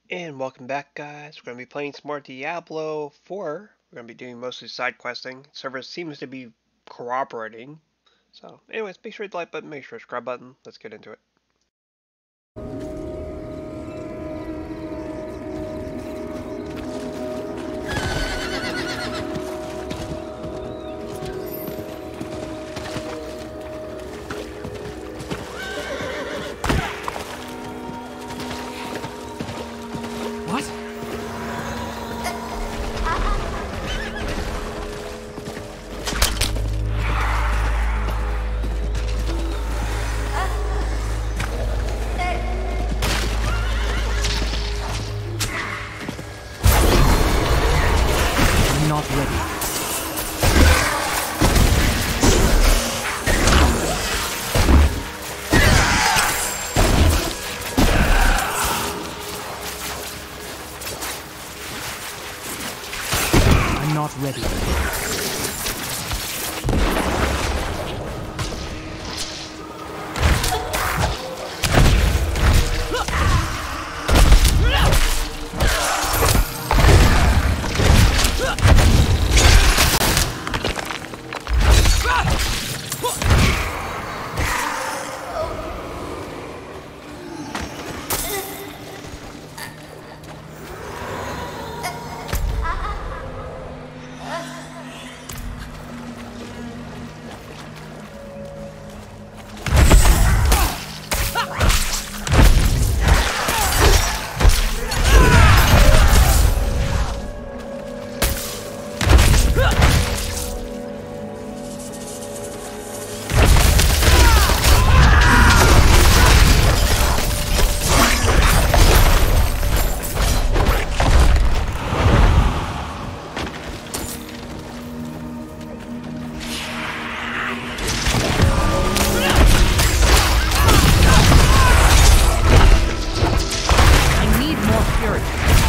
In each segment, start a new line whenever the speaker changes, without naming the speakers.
And welcome back, guys. We're going to be playing some more Diablo 4. We're going to be doing mostly side questing. Server seems to be cooperating. So, anyways, make sure to hit the like button, make sure to subscribe button. Let's get into it.
What? I'm not ready. I'm not ready. I need more purity.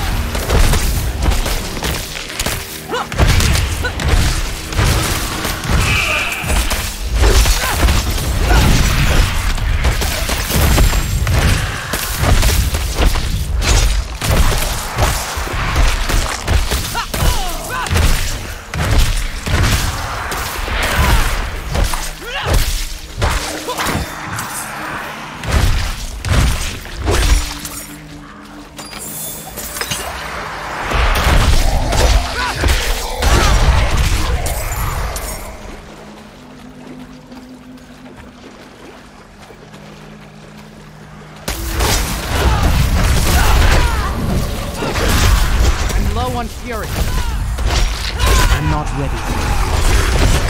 I'm low on fury. I'm not ready.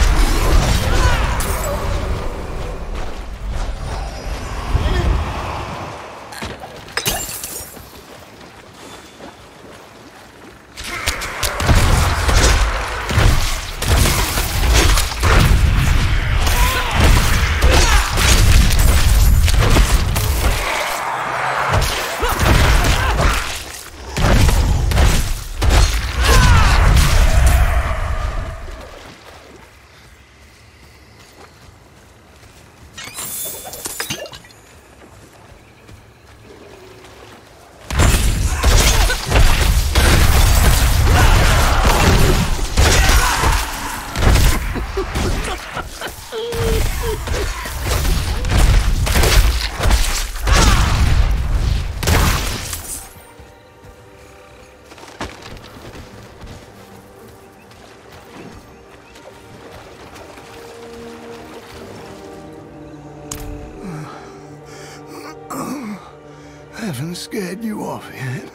Haven't scared you off yet.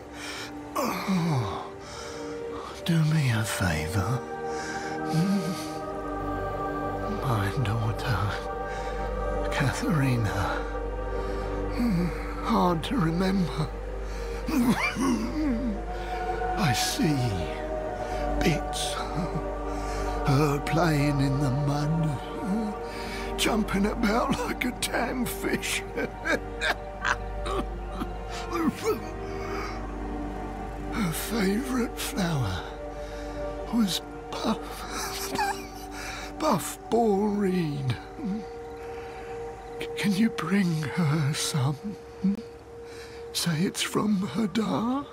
Oh, do me a favor. My daughter, Katharina. Hard to remember. I see bits. Her playing in the mud, jumping about like a damn fish. Her favourite flower was Buff Ball Reed. Can you bring her some say it's from Hadar.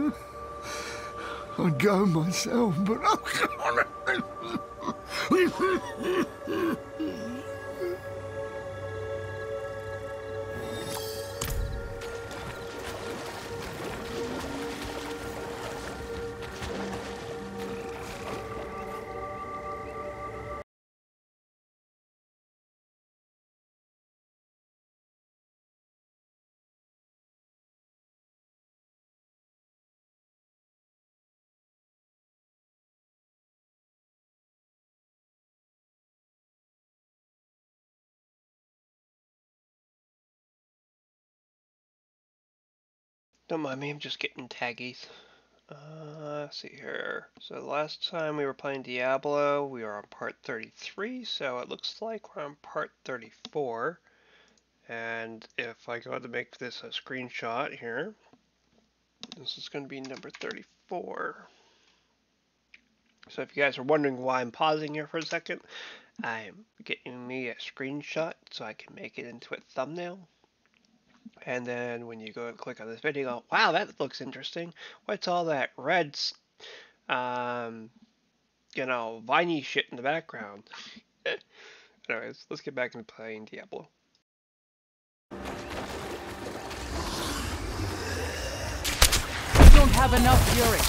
I'd go myself, but I can't.
Don't mind me, I'm just getting taggies. Let's see here. So last time we were playing Diablo, we were on part 33, so it looks like we're on part 34. And if I go to make this a screenshot here, this is going to be number 34. So if you guys are wondering why I'm pausing here for a second, I'm getting me a screenshot so I can make it into a thumbnail. And then when you go and click on this video, you go, wow, that looks interesting. What's all that red, viney shit in the background? Anyways, let's get back into playing Diablo.
We don't have enough fury.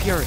fury.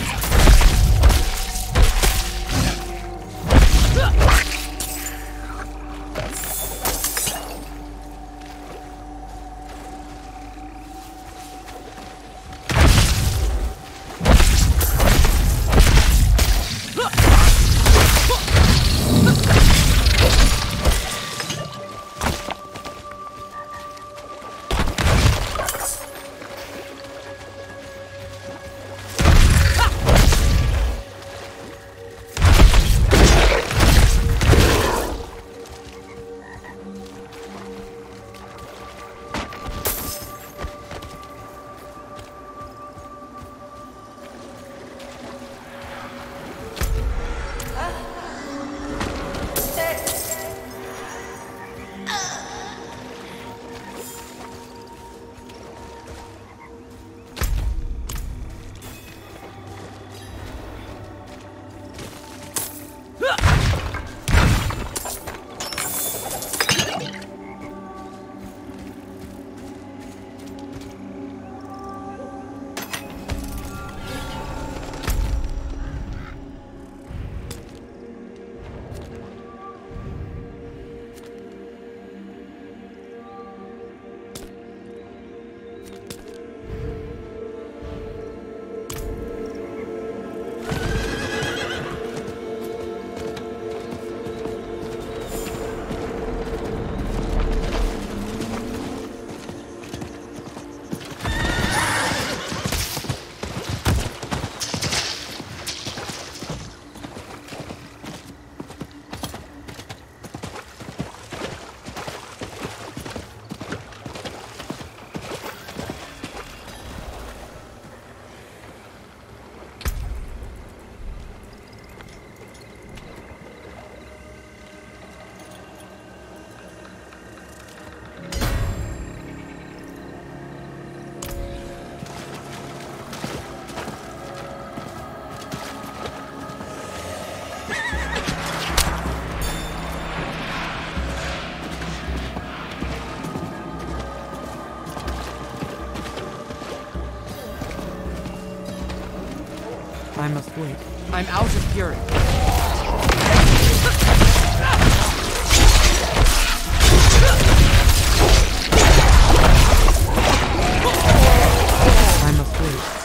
I must wait. I'm out of fury. I must wait.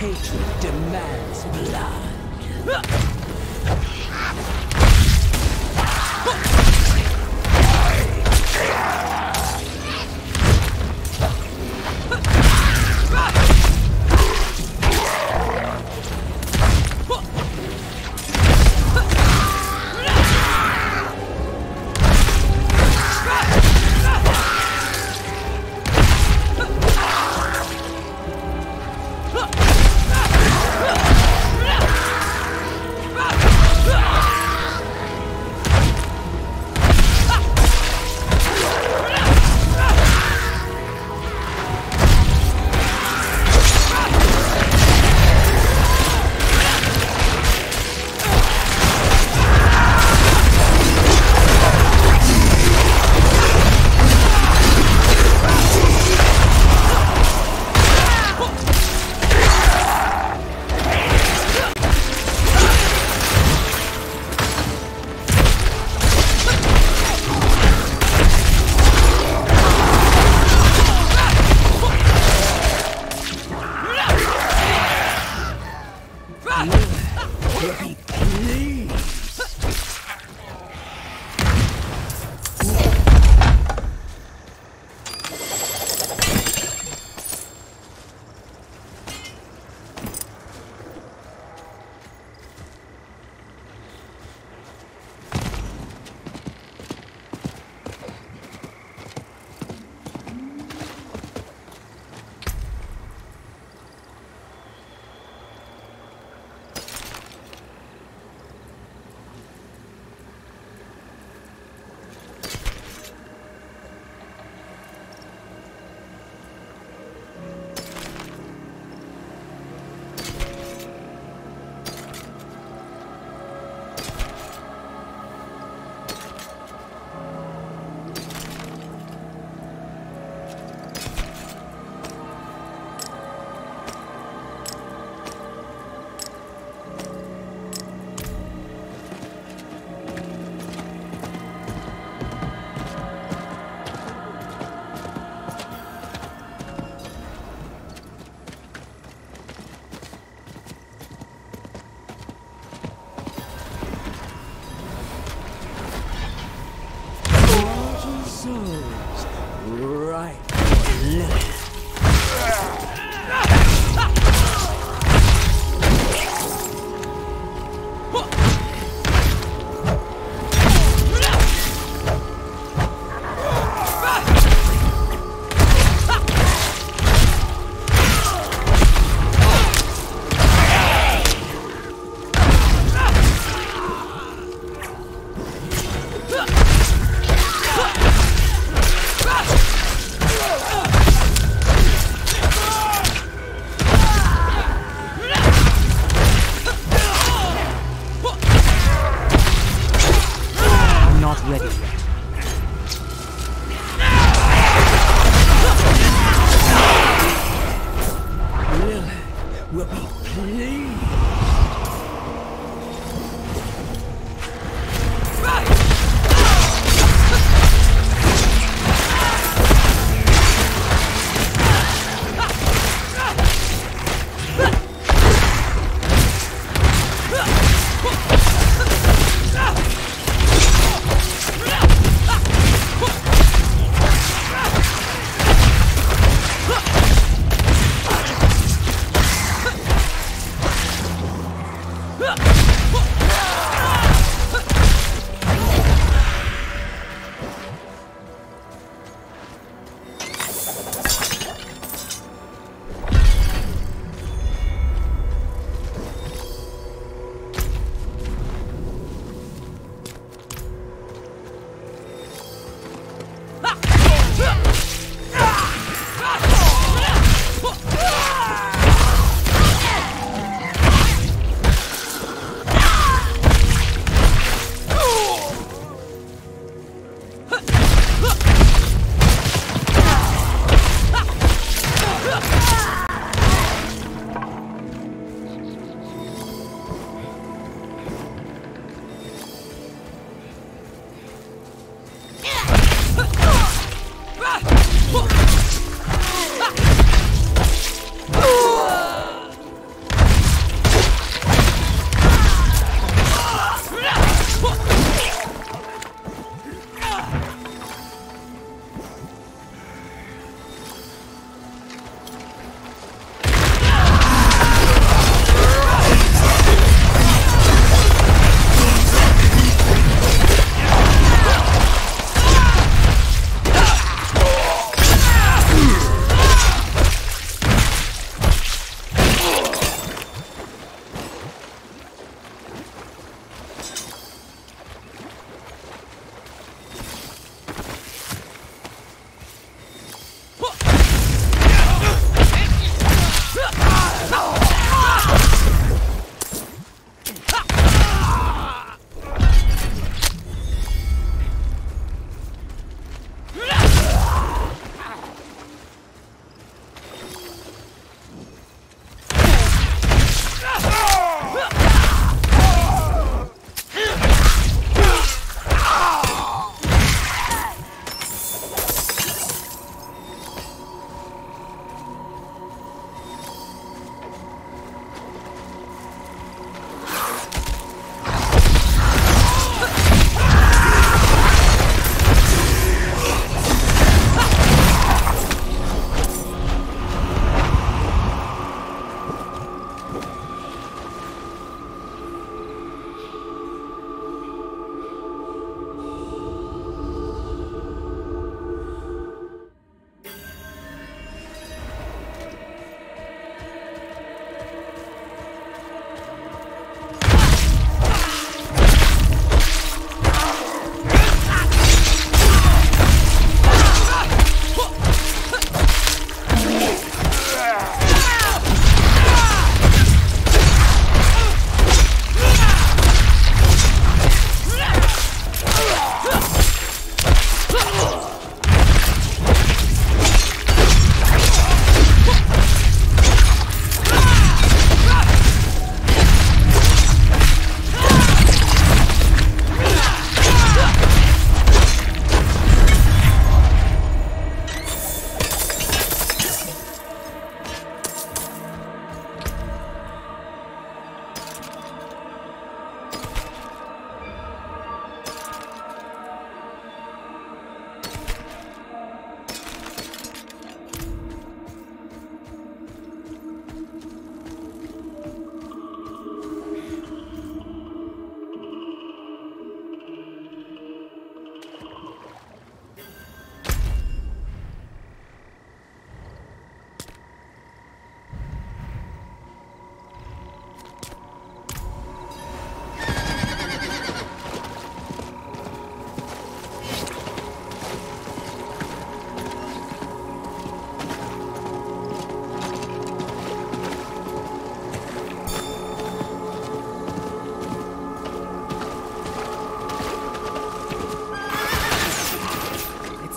Hatred demands blood. Right. Will be pleased.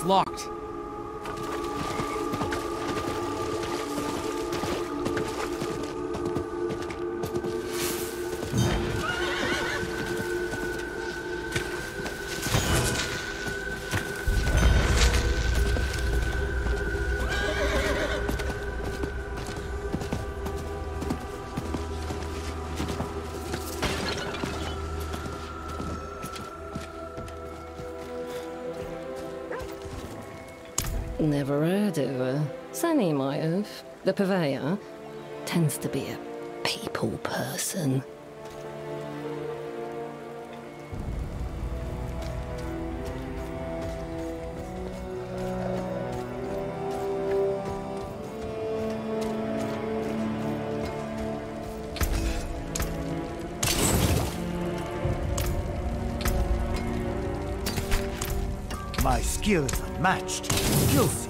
locked.
Never heard of her. Sunny might have. The purveyor tends to be a people person.
My skills are matched. You'll see.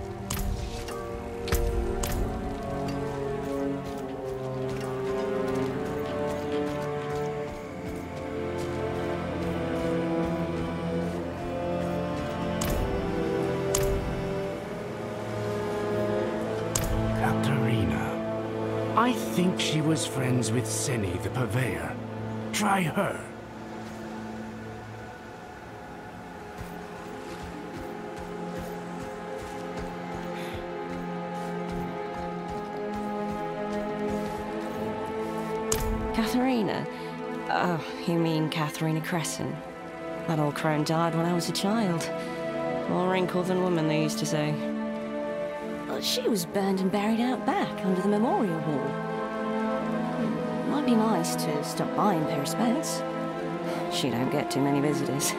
Katerina. I think she was friends with Senny the Purveyor. Try her.
Katharina? Oh, you mean Katharina Crescent? That old crone died when I was a child. More wrinkle than woman, they used to say. Well, she was burned and buried out back under the memorial wall. Might be nice to stop by and pay respects. She don't get too many visitors.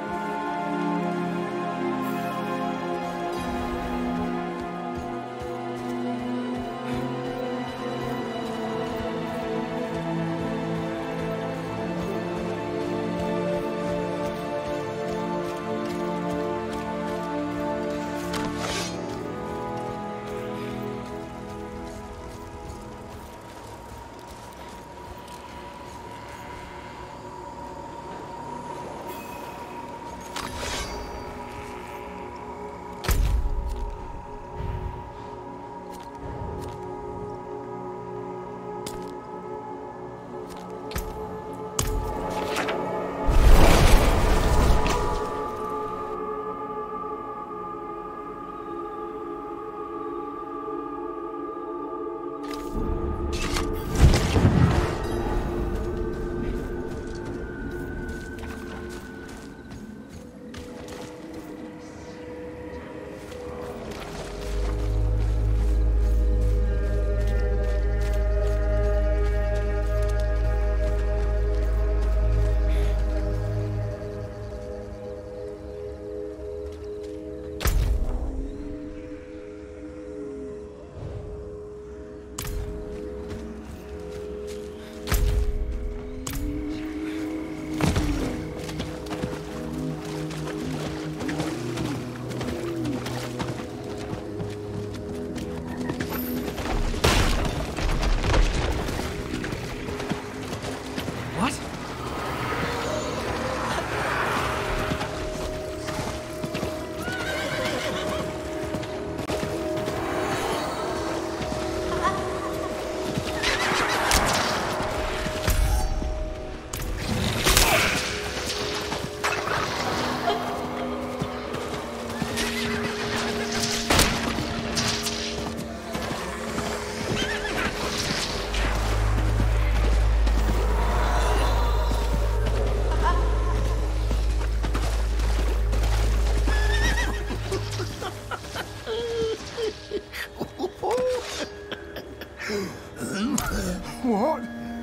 What?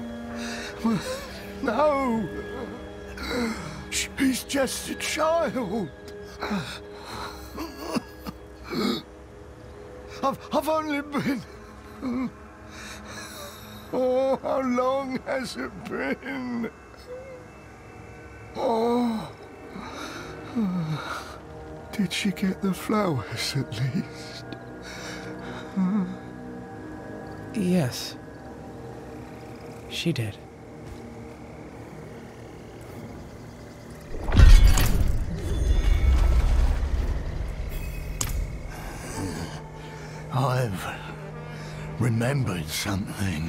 No! She's just a child. I've only been... Oh, how long has it been? Oh. Did she get the flowers at least?
Yes. She did.
I've remembered something.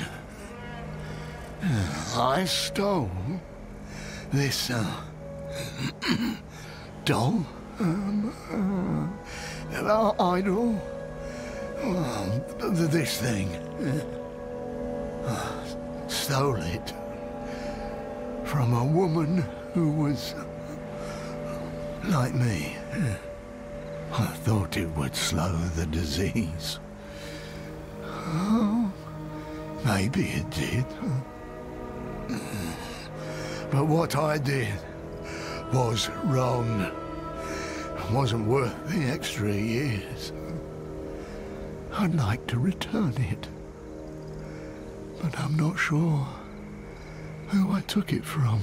I stole this doll, idol, this thing. Stole it from a woman who was like me. I thought it would slow the disease. Oh, maybe it did. But what I did was wrong. It wasn't worth the extra years. I'd like to return it. But I'm not sure who I took it from.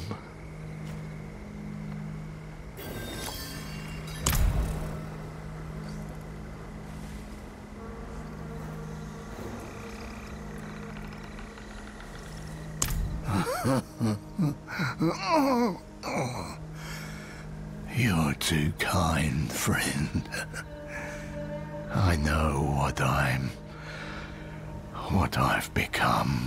You're too kind, friend. I know what I've become.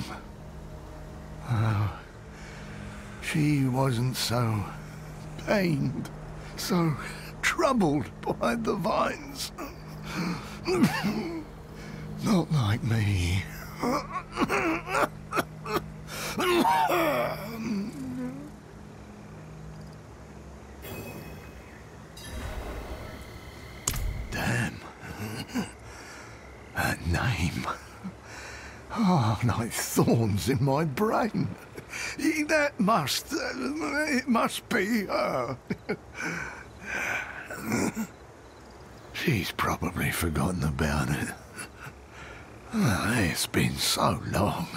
She wasn't so pained, so troubled by the vines. Not like me. Damn. That name. Oh, like thorns in my brain. It must be her. She's probably forgotten about it. It's been so long.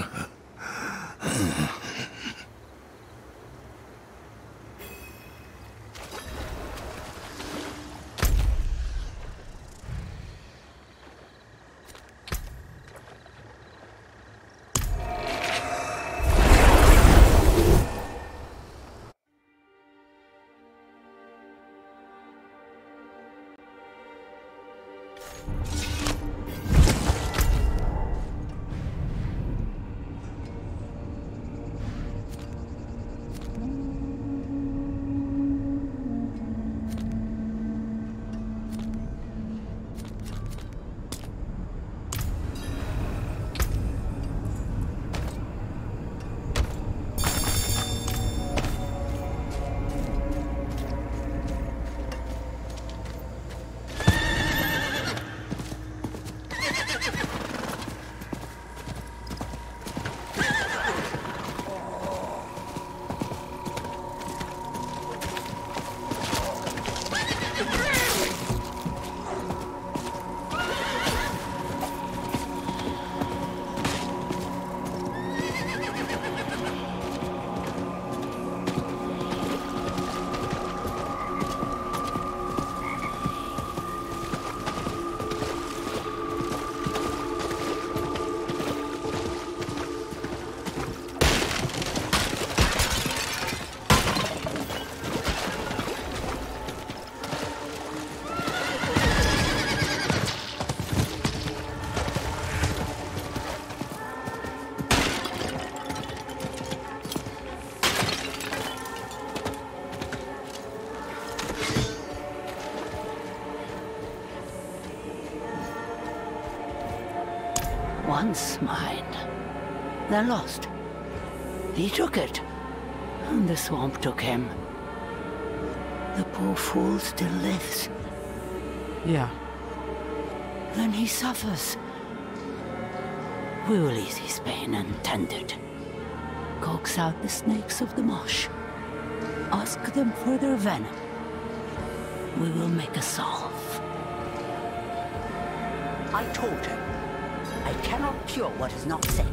Once mine, then lost. He took it, and the swamp took him. The poor fool still lives.
Yeah.
Then he suffers. We will ease his pain and tend it. Coax out the snakes of the marsh. Ask them for their venom. We will make a salve.
I told him, I cannot cure what is not sick.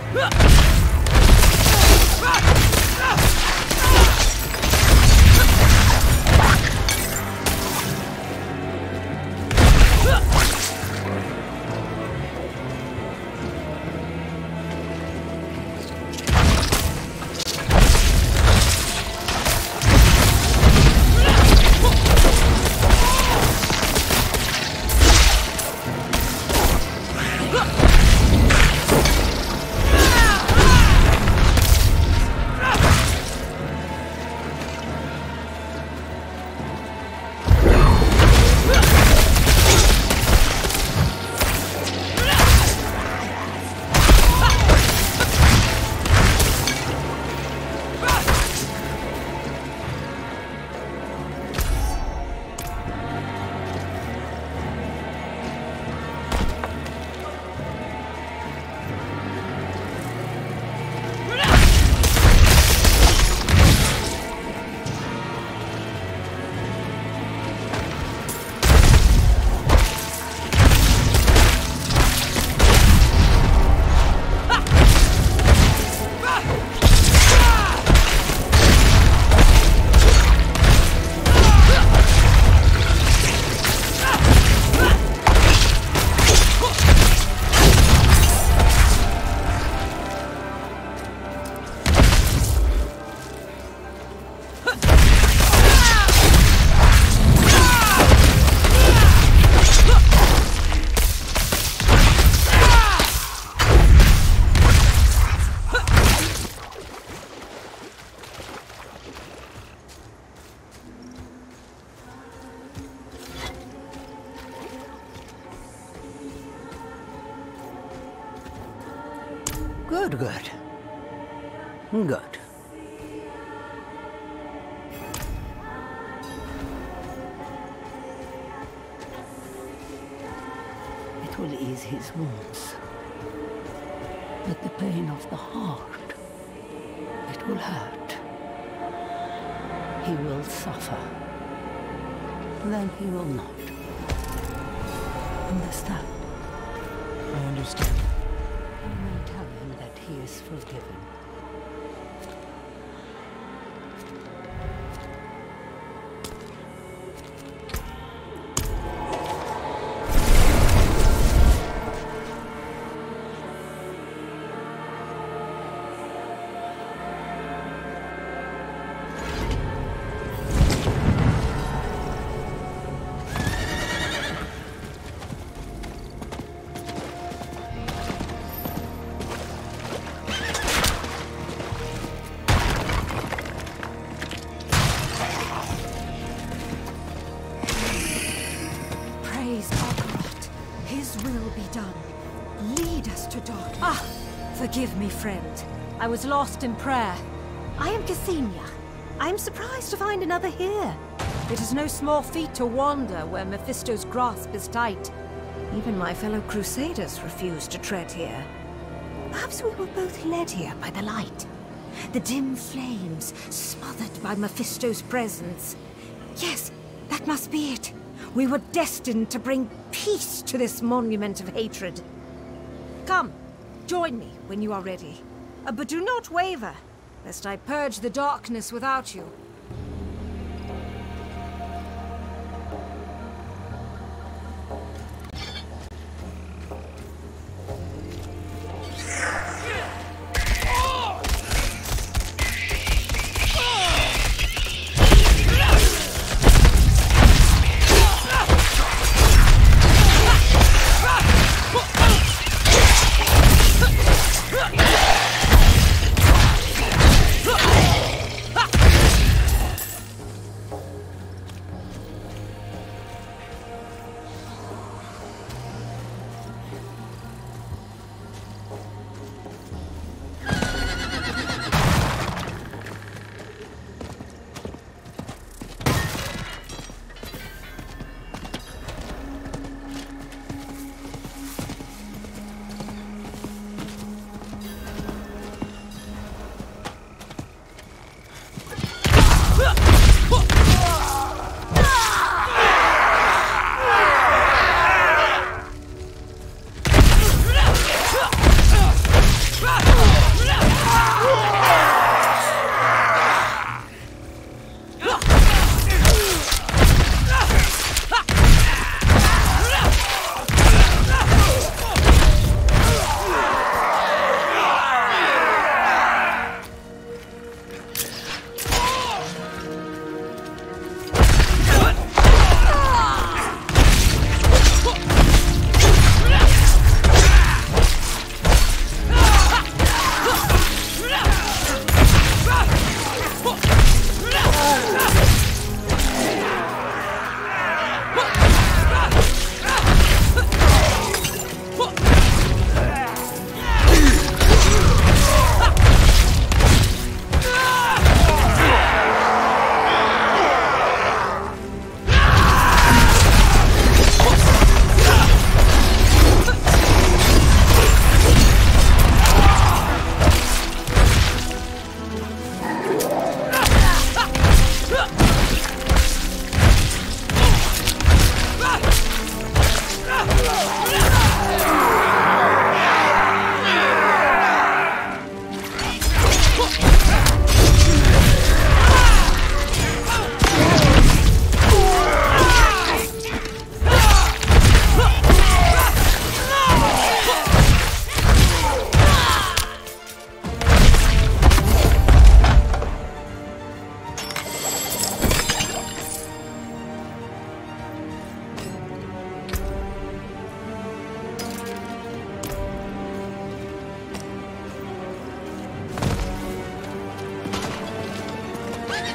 Good. Good. It will ease his wounds. But the pain of the heart, it will hurt. He will suffer. Then he will not. Understand?
I understand.
You may tell him that he is forgiven.
Forgive me, friend. I was lost in prayer. I am Ksenia. I am surprised to find another here. It is no small feat to wander where Mephisto's grasp is tight. Even my fellow crusaders refuse to tread here. Perhaps we were both led here by the light. The dim flames smothered by Mephisto's presence. Yes, that must be it. We were destined to bring peace to this monument of hatred. Come. Join me when you are ready. But do not waver, lest I purge the darkness without you.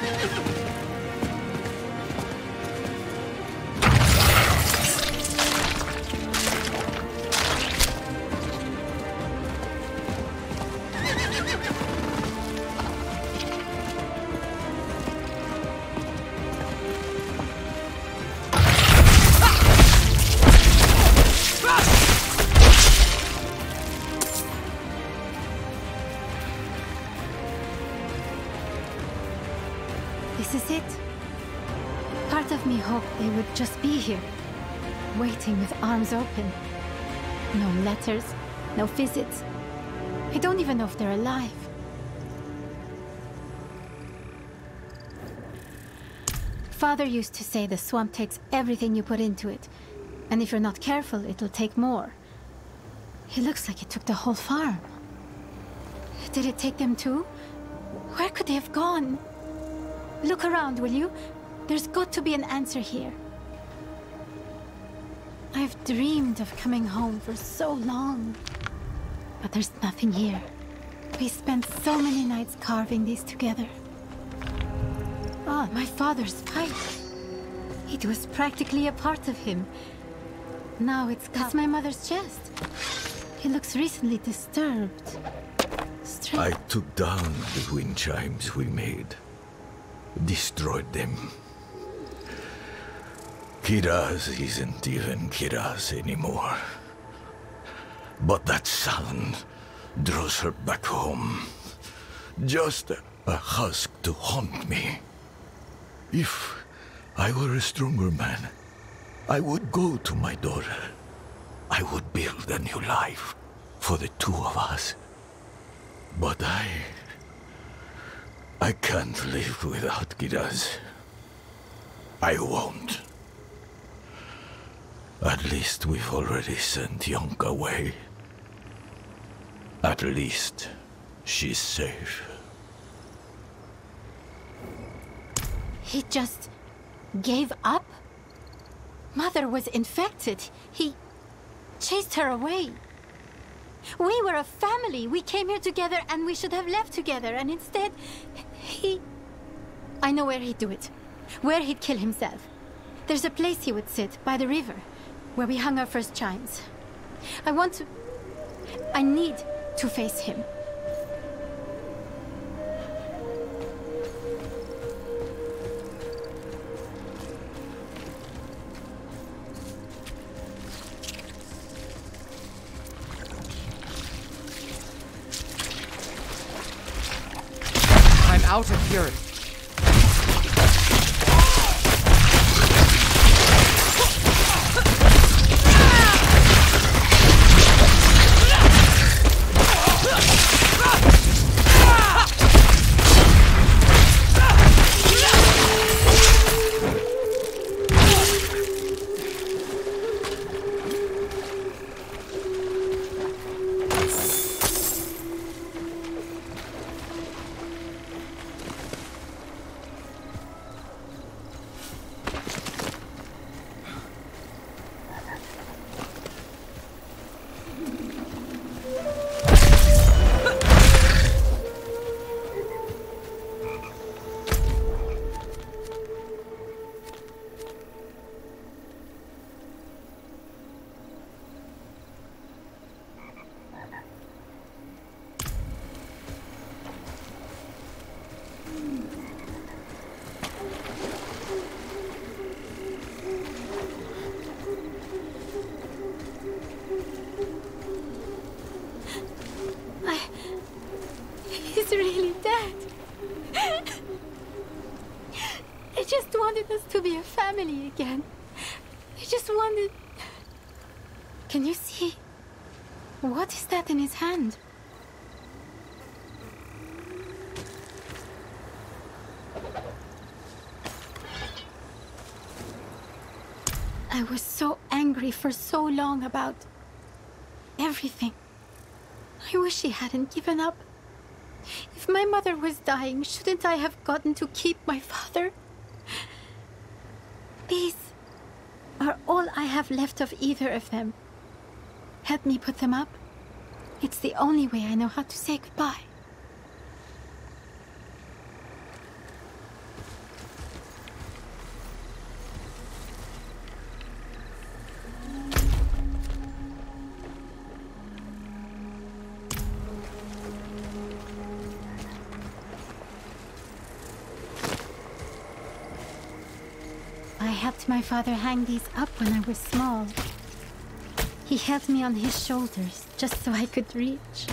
This is it. Part of me hoped they would just be here, waiting with arms open. No letters, no visits. I don't even know if they're alive. Father used to say the swamp takes everything you put into it, and if you're not careful, it'll take more. It looks like it took the whole farm. Did it take them too? Where could they have gone? Look around, will you? There's got to be an answer here. I've dreamed of coming home for so long. But there's nothing here. We spent so many nights carving these together. Ah, my father's fight. It was practically a part of him. Now that's my mother's chest. He looks recently disturbed.
I took down the wind chimes we made. Destroyed them. Kiraz isn't even Kiraz anymore. But that sound draws her back home. Just a husk to haunt me. If I were a stronger man, I would go to my daughter. I would build a new life for the two of us. But I can't live without Kiraz. I won't. At least we've already sent Yonk away. At least she's safe.
He just gave up? Mother was infected. He chased her away. We were a family. We came here together and we should have left together. And instead, I know where he'd do it. Where he'd kill himself. There's a place he would sit, by the river, where we hung our first chimes. I need to face him.
I'm out of fury.
He's really dead. I just wanted us to be a family again. I just wanted... Can you see? What is that in his hand? I was so angry for so long about everything. I wish he hadn't given up. If my mother was dying, shouldn't I have gotten to keep my father? These are all I have left of either of them. Help me put them up. It's the only way I know how to say goodbye. helped my father hang these up when I was small. He held me on his shoulders just so I could reach.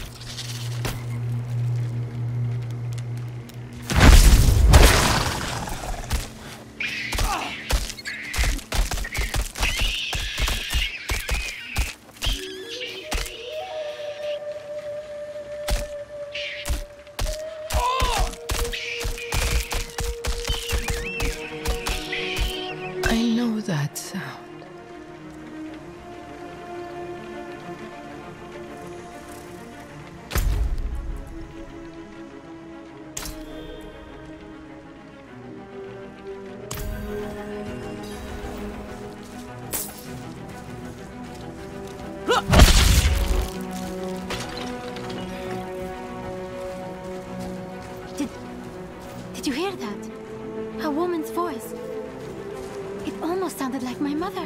I know that sound.
Did you hear that? A woman's voice. It almost sounded like my mother.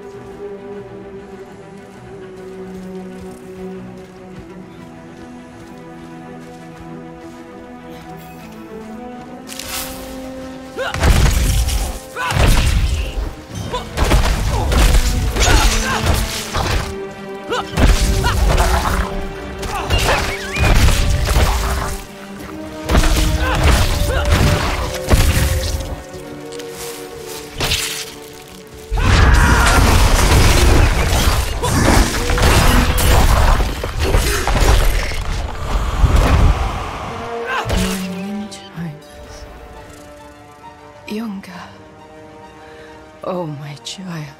Yunga. Oh, my child.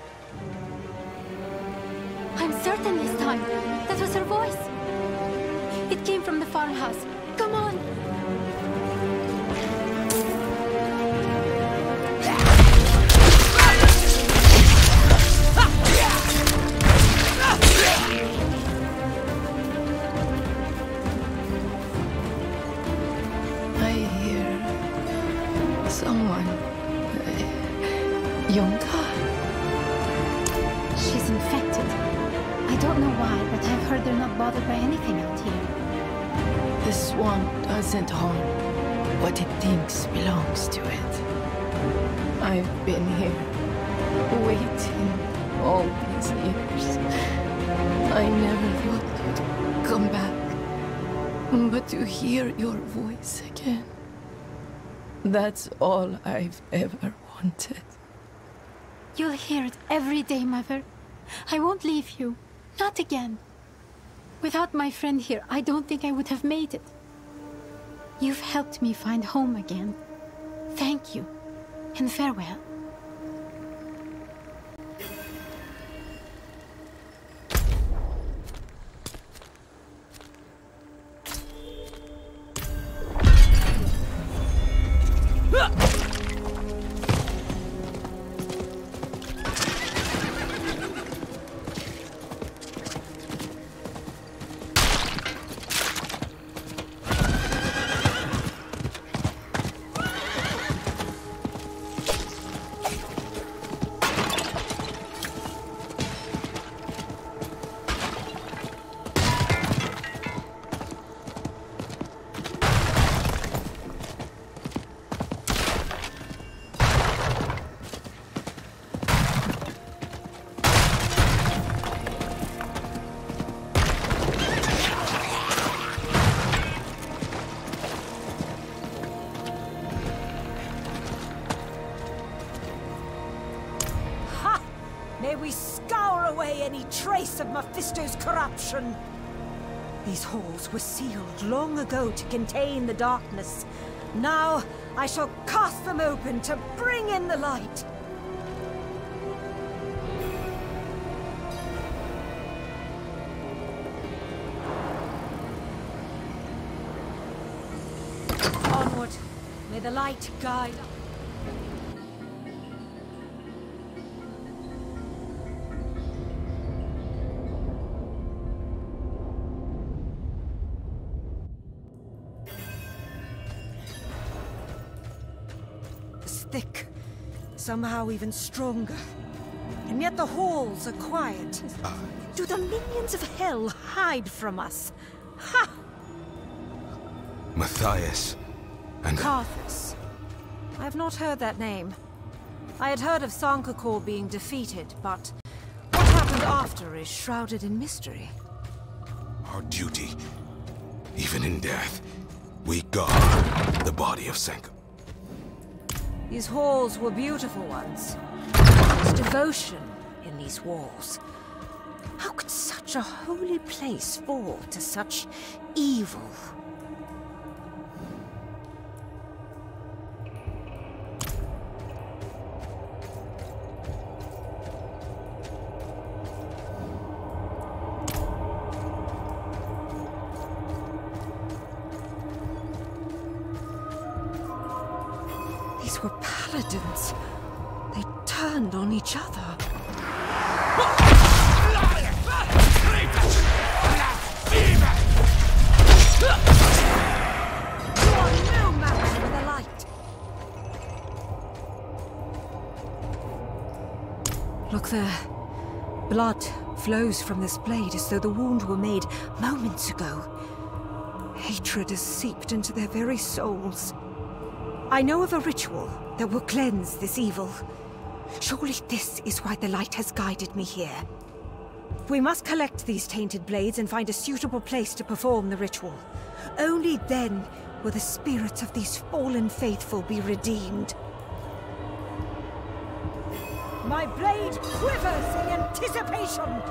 I'm certain this time. That was her voice. It came from the farmhouse. Come on.
I hear someone. Yunga?
She's infected. I don't know why, but I've heard they're not bothered by anything out here.
The swamp doesn't harm what it thinks belongs to it. I've been here, waiting all these years. I never thought you'd come back. But to hear your voice again, that's all I've ever wanted.
You'll hear it every day, Mother. I won't leave you. Not again. Without my friend here, I don't think I would have made it. You've helped me find home again. Thank you, and farewell.
May we scour away any trace of Mephisto's corruption. These halls were sealed long ago to contain the darkness. Now I shall cast them open to bring in the light. Onward. May the light guide us. Thick, somehow even stronger. And yet the halls are quiet. Do the minions of hell hide from us? Ha!
Matthias and...
Carthus. I've not heard that name. I had heard of Sankakor being defeated, but what happened after is shrouded in mystery.
Our duty, even in death, we guard the body of Sanka.
These halls were beautiful ones. There was devotion in these walls. How could such a holy place fall to such evil? These were paladins. They turned on each other. You are no match for the light. Look there. Blood flows from this blade as though the wound were made moments ago. Hatred has seeped into their very souls. I know of a ritual that will cleanse this evil. Surely this is why the light has guided me here. We must collect these tainted blades and find a suitable place to perform the ritual. Only then will the spirits of these fallen faithful be redeemed. My blade quivers in anticipation!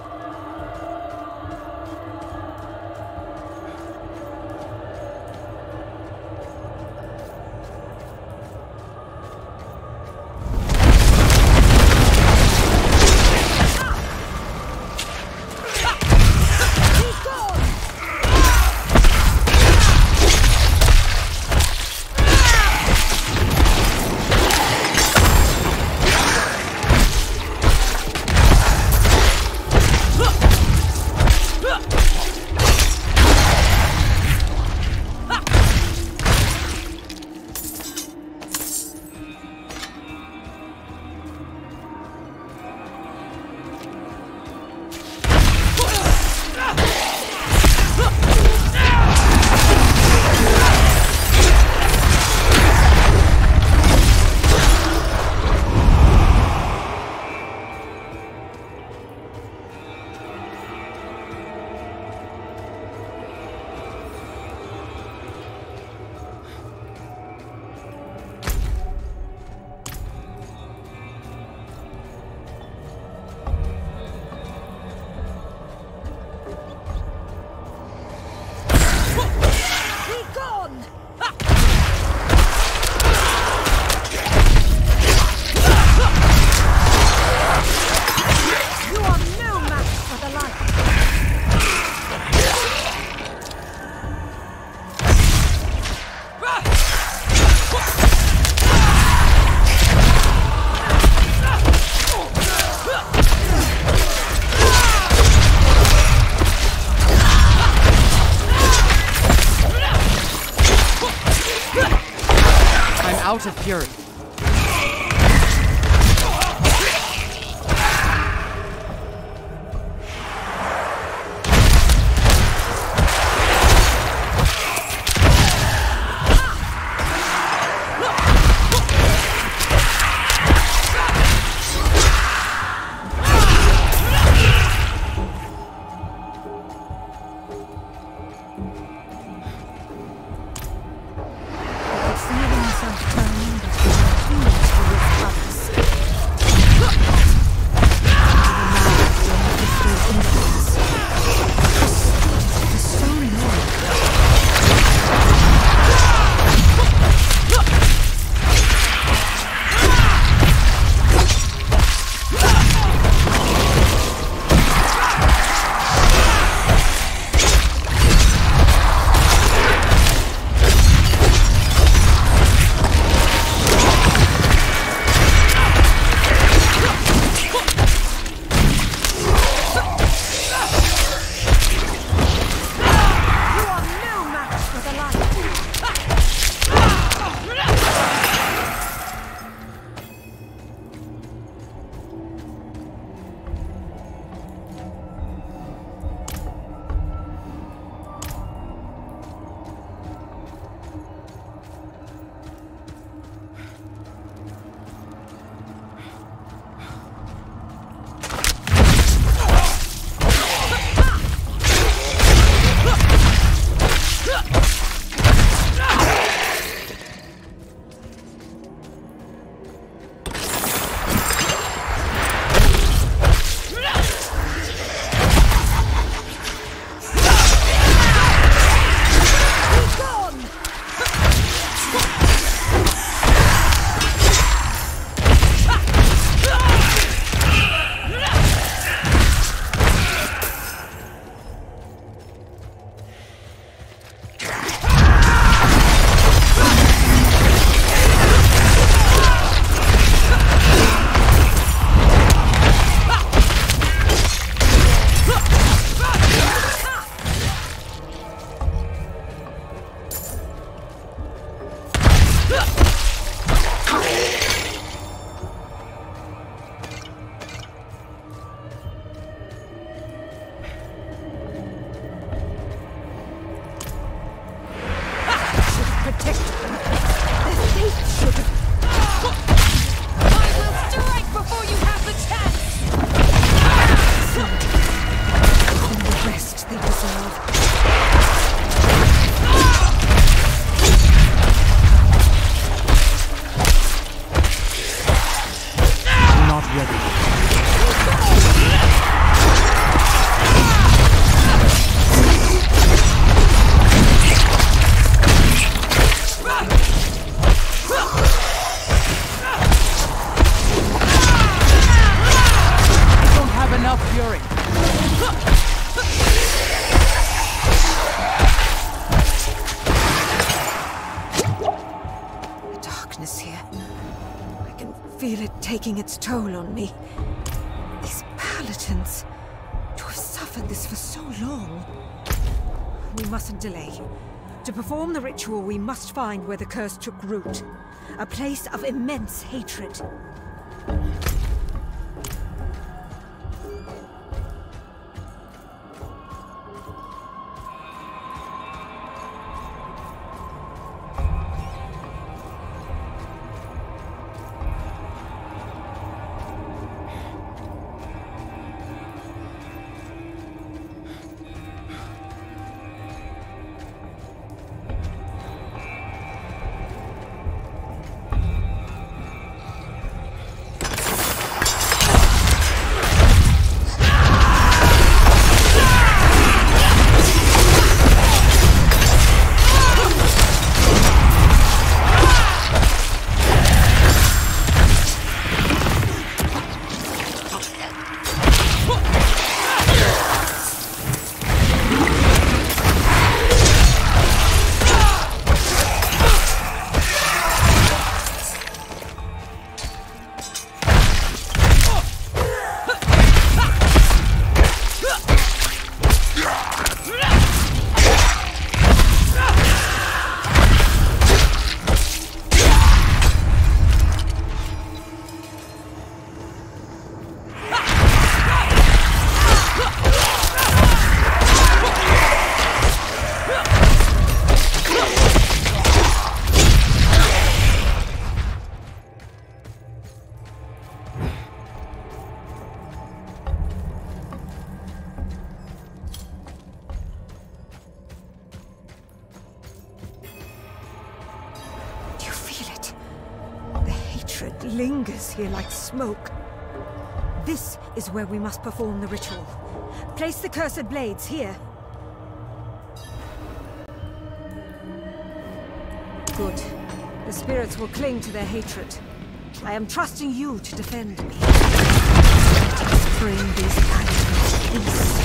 Out of fury.
Feeling myself turning into protected them. Their faith should have...
I will strike before you have the chance!
And the rest they deserve.
Not ready.
Taking its toll on me. These paladins, to have suffered this for so long. We mustn't delay. To perform the ritual, we must find where the curse took root. A place of immense hatred. Lingers here like smoke. This is where we must perform the ritual. Place the cursed blades here. Good. The spirits will cling to their hatred. I am trusting you to defend me. Let us bring these animals peace.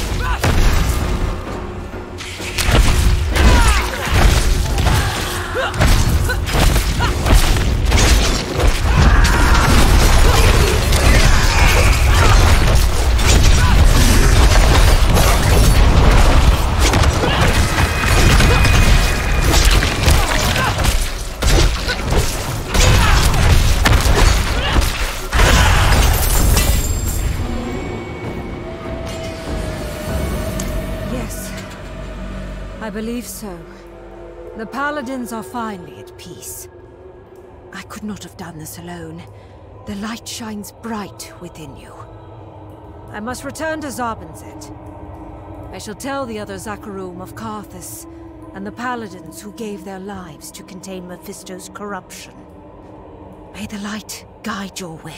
I believe so. The Paladins are finally at peace. I could not have done this alone. The light shines bright within you. I must return to Zarbinzet. I shall tell the other Zakarum of Karthus, and the Paladins who gave their lives to contain Mephisto's corruption. May the light guide your way.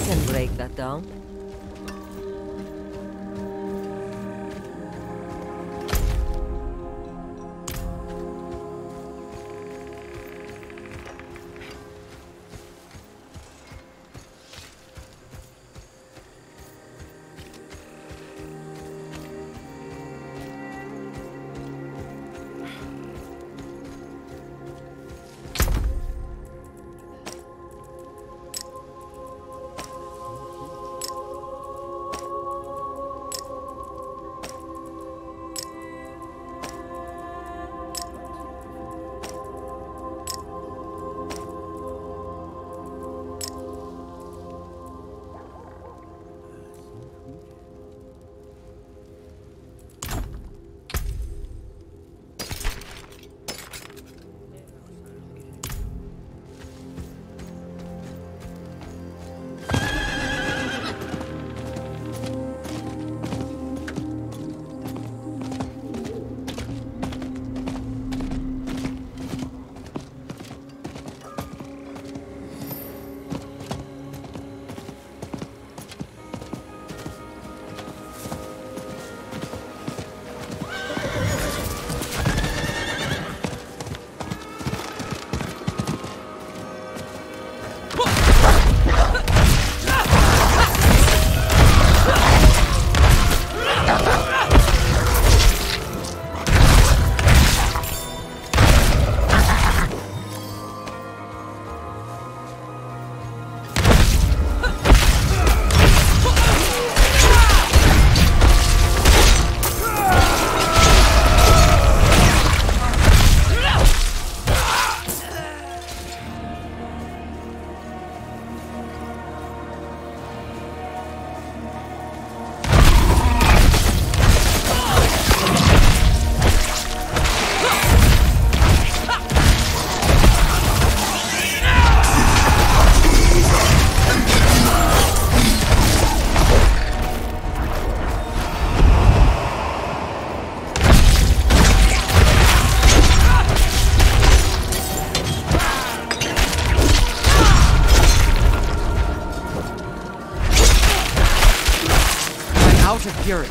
can break that down.
Out of fury.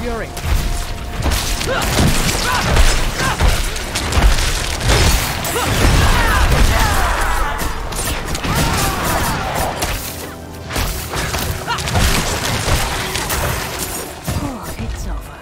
fury.
Oh, it's over.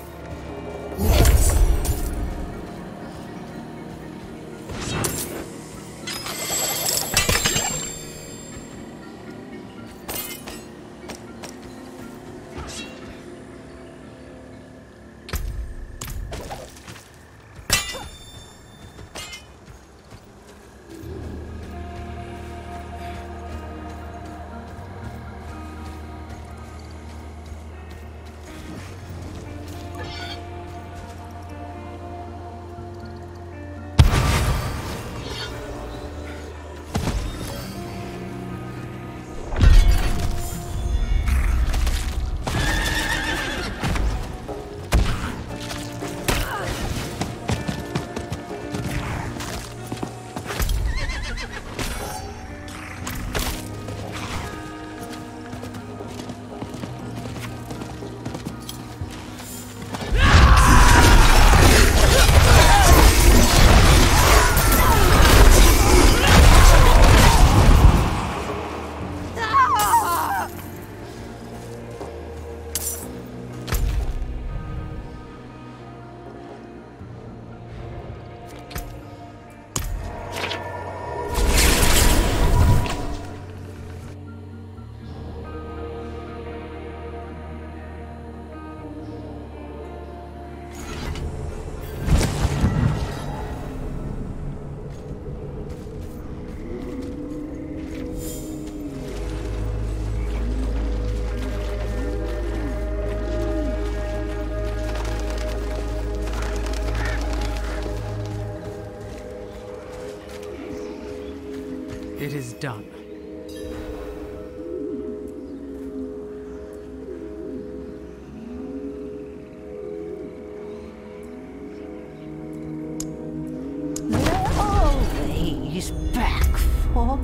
It is done.
Always back for.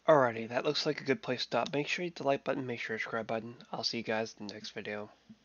Alrighty, that looks like a good place to stop. Make sure you hit the like button, make sure to subscribe button. I'll see you guys in the next video.